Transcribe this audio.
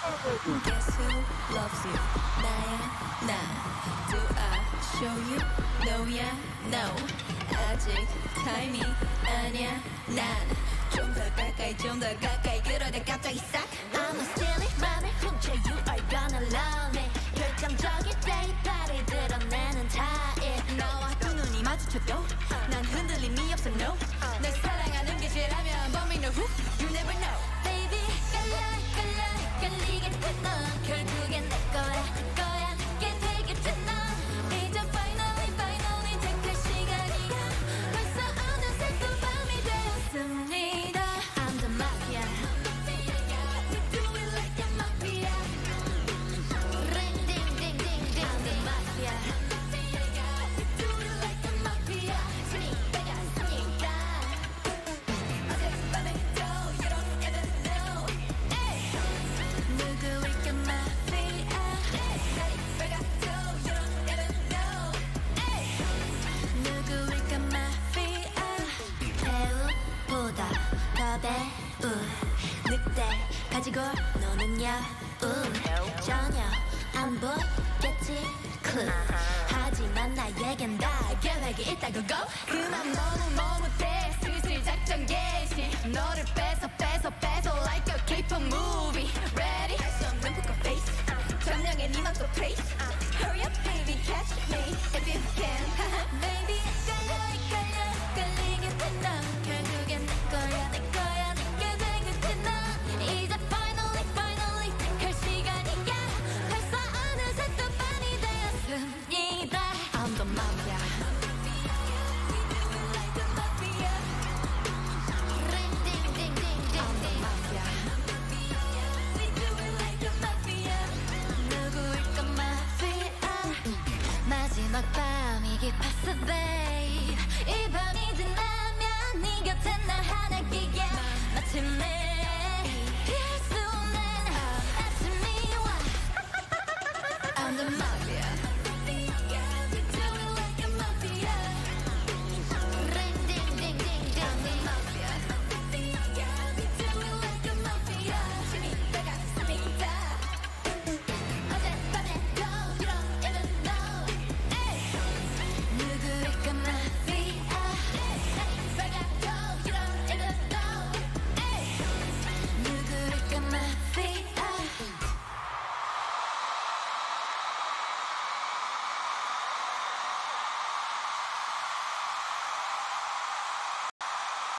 Guess who loves you? 나야 나. Do I show you? No야 no. 아직 타임이 아니야 난. 좀 더 가까이 좀 더 가까이 그러다 갑자기 싹. I'ma steal it 맘을 훔쳐 You are gonna love me 결정적일 때 발을 드러내는 타입 나와 두 눈이 마주쳐도 난 흔들림이 없어 no. 널 사랑하는 게 죄라면 But me no who you never know. Baby 깔리겠지 넌 결국엔 내 거야 거야 게 되겠지 넌 이제 finally 택할 시간이야 벌써 어느새 또 밤이 되었습니다 I'm the mafia We do it like a mafia Ring ding ding ding ding I'm the mafia We do it like a mafia 스니까가 삽니다 어젯밤에 또 you don't ever know. 누구일까 mafia 날이 밝아도 you don't ever know. 누구일까 mafia 배우보다 더 배우 늑대 가지고 노는 여우 전혀 안 보겠지 clue 하지만 나에겐 다 계획이 있다고 go 그만 너무 머뭇대 슬슬 작전 개시 너를 뺏어 like a K-pop movie ready 할 수 없는 poker face 점령해 네 맘도 place hurry up baby catch me if you can baby 깔리겠지 넌 결국엔 내 거야 내게 되겠지 넌 이제 finally 택할 시간이야 벌써 어느새 또 밤이 되었습니다 I'm the mafia. Ring ding ding ding ding I'm the mafia. 누구일까 mafia 마지막 밤이 깊었어 babe 이 밤이 지나면 네 곁에 날 하나기야 마침내 피할 수 없는 아침이 와 I'm the mafia. We do it like a mafia Ring ding ding ding ding I'm the mafia. We do it like a mafia 힘이 나갔습니다. 어젯밤에도 you don't even know 누구일까 mafia 빨갛고 you don't even know 누구일까 mafia